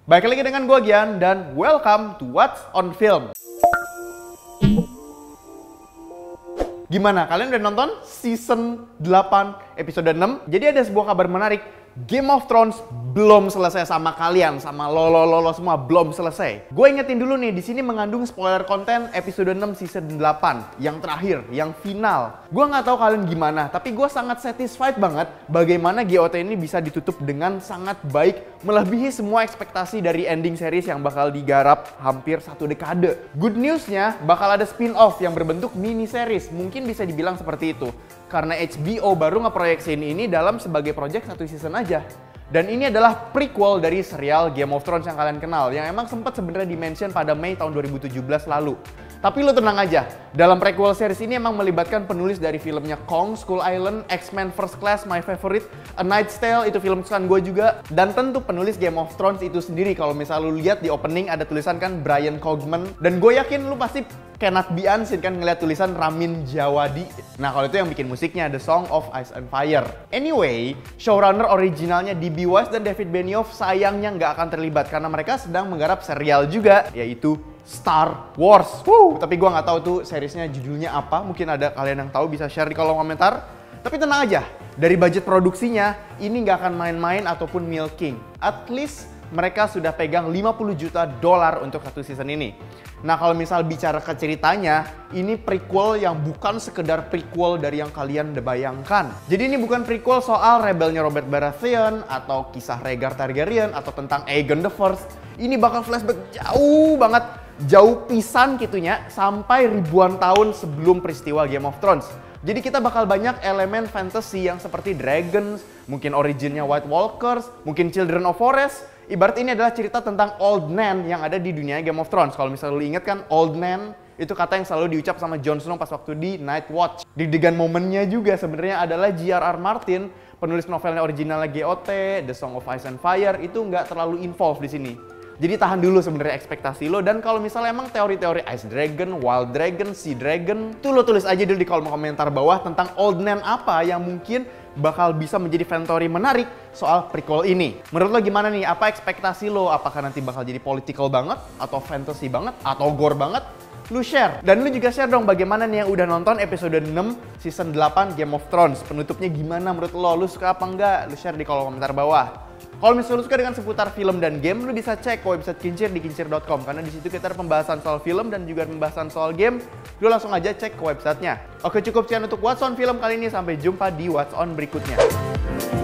Balik lagi dengan gue Gian dan welcome to What's on Film. Gimana? Kalian udah nonton season 8 episode 6? Jadi ada sebuah kabar menarik. Game of Thrones belum selesai sama kalian, sama lo semua belum selesai. Gue ingetin dulu nih, di sini mengandung spoiler konten episode 6 season 8 yang terakhir, yang final. Gue nggak tahu kalian gimana, tapi gue sangat satisfied banget bagaimana GOT ini bisa ditutup dengan sangat baik, melebihi semua ekspektasi dari ending series yang bakal digarap hampir 1 dekade. Good newsnya bakal ada spin-off yang berbentuk mini series, mungkin bisa dibilang seperti itu. Karena HBO baru ngeproyeksiin ini dalam sebagai project 1 season aja. Dan ini adalah prequel dari serial Game of Thrones yang kalian kenal, yang emang sempat sebenarnya di-mention pada Mei tahun 2017 lalu. Tapi lo tenang aja, dalam prequel series ini emang melibatkan penulis dari filmnya Kong, Skull Island, X-Men First Class, My Favorite, A Knight's Tale, itu film kesukaan gue juga. Dan tentu penulis Game of Thrones itu sendiri, kalau misal lu lihat di opening ada tulisan kan Brian Cogman. Dan gue yakin lu pasti cannot be unseen kan ngeliat tulisan Ramin Djawadi. Nah kalau itu yang bikin musiknya The Song of Ice and Fire. Anyway, showrunner originalnya D.B. Weiss dan David Benioff sayangnya nggak akan terlibat karena mereka sedang menggarap serial juga, yaitu Star Wars. Tapi gue nggak tahu tuh seriesnya judulnya apa. Mungkin ada kalian yang tahu bisa share di kolom komentar. Tapi tenang aja, dari budget produksinya ini nggak akan main-main ataupun milking. At least mereka sudah pegang $50 juta untuk 1 season ini. Nah kalau misal bicara ke ceritanya, ini prequel yang bukan sekedar prequel dari yang kalian udah bayangkan. Jadi ini bukan prequel soal rebelnya Robert Baratheon, atau kisah Rhaegar Targaryen, atau tentang Aegon the First. Ini bakal flashback jauh banget, jauh pisan gitunya, sampai ribuan tahun sebelum peristiwa Game of Thrones. Jadi kita bakal banyak elemen fantasy yang seperti dragons, mungkin originnya White Walkers, mungkin Children of Forest. Ibarat ini adalah cerita tentang Old Nan yang ada di dunia Game of Thrones. Kalau misalnya lu inget kan, Old Nan itu kata yang selalu diucap sama Jon Snow pas waktu di Night Watch. Deg-degan momennya juga sebenarnya adalah J.R.R. Martin, penulis novelnya originalnya GOT, The Song of Ice and Fire, itu nggak terlalu involved di sini. Jadi tahan dulu sebenarnya ekspektasi lo, dan kalau misalnya emang teori-teori Ice Dragon, Wild Dragon, Sea Dragon, tuh lo tulis aja dulu di kolom komentar bawah tentang Old Nan apa yang mungkin bakal bisa menjadi fan theory menarik soal prequel ini. Menurut lo gimana nih? Apa ekspektasi lo? Apakah nanti bakal jadi political banget? Atau fantasy banget? Atau gore banget? Lu share. Dan lu juga share dong bagaimana nih yang udah nonton episode 6 season 8 Game of Thrones. Penutupnya gimana menurut lo? Lu suka apa enggak? Lu share di kolom komentar bawah. Kalau misalnya lu suka dengan seputar film dan game, lu bisa cek website Kincir di kincir.com karena di situ kita ada pembahasan soal film dan juga pembahasan soal game. Lu langsung aja cek ke websitenya. Oke, cukup sekian untuk What's on Film kali ini. Sampai jumpa di What's on berikutnya.